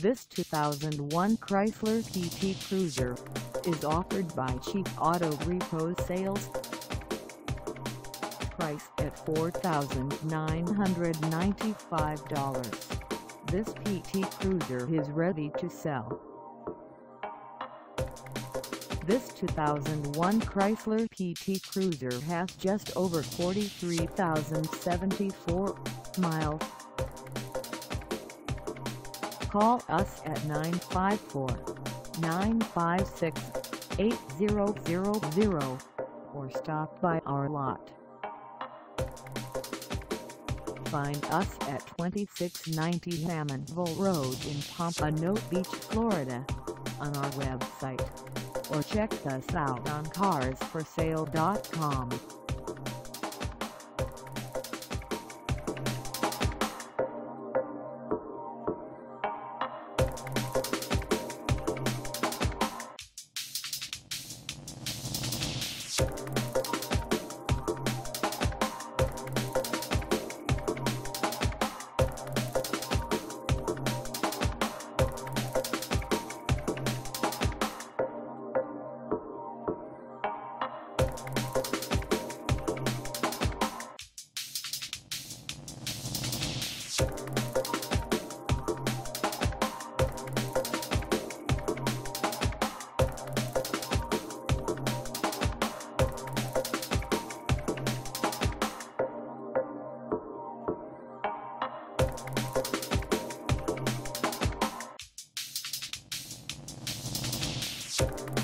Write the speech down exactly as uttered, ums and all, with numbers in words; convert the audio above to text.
This two thousand one Chrysler P T Cruiser is offered by Cheap Auto Repo Sales. Price at four thousand nine hundred ninety-five dollars. This P T Cruiser is ready to sell. This two thousand one Chrysler P T Cruiser has just over forty-three thousand seventy-four miles. Call us at nine five four, nine five six, eight zero zero zero or stop by our lot. Find us at twenty-six ninety Hammondville Road in Pompano Beach, Florida, on our website, or check us out on cars for sale dot com. You